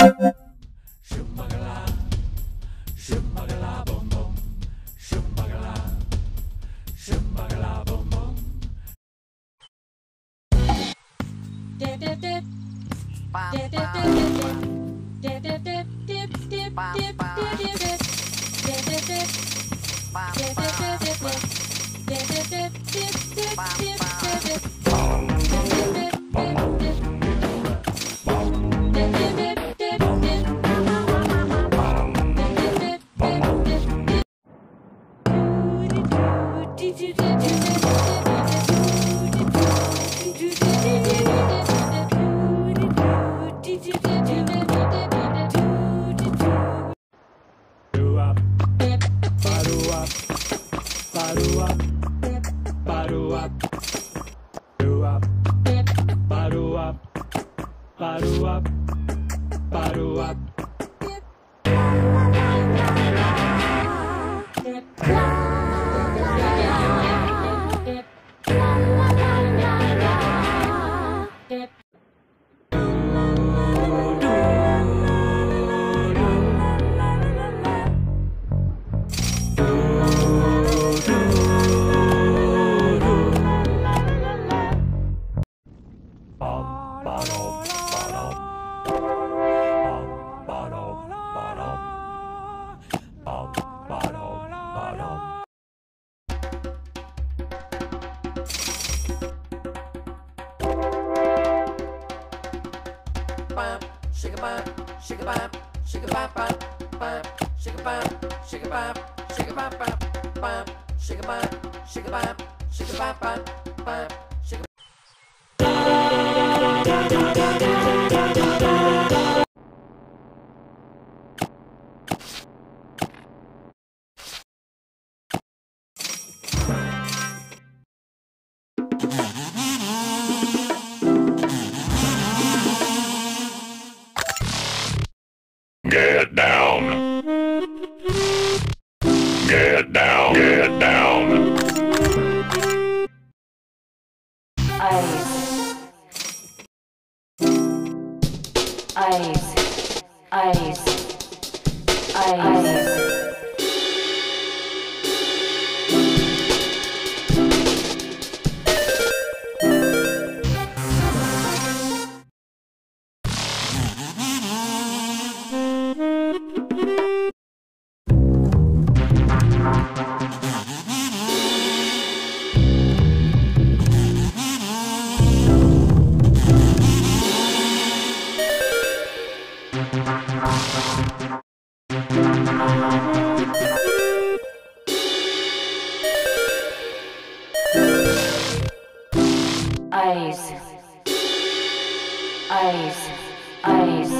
Shumbagala, shumbagala boom boom. Shumbagala, shumbagala boom boom. Dip dip dip. Dip dip dip dip. Dip dip dip dip dip dip dip dip dip. Dip dip dip. Dip dip dip dip dip. Dip dip dip dip dip dip dip dip. Get down. Get down. Get down. Ice. Ice. Ice. Ice. Ice. Ice. Ice.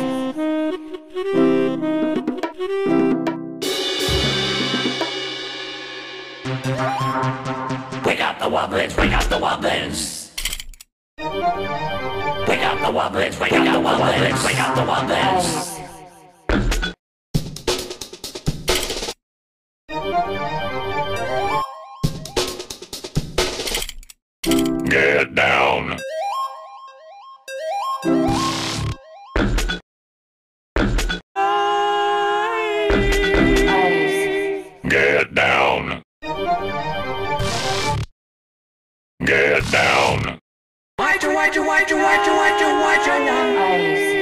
Wake up the wobblins, wake up the wobblins. Wake up the wobblins, wake up the wobblins, wake up the wobblins. Get down. Get down. Get down. Ice.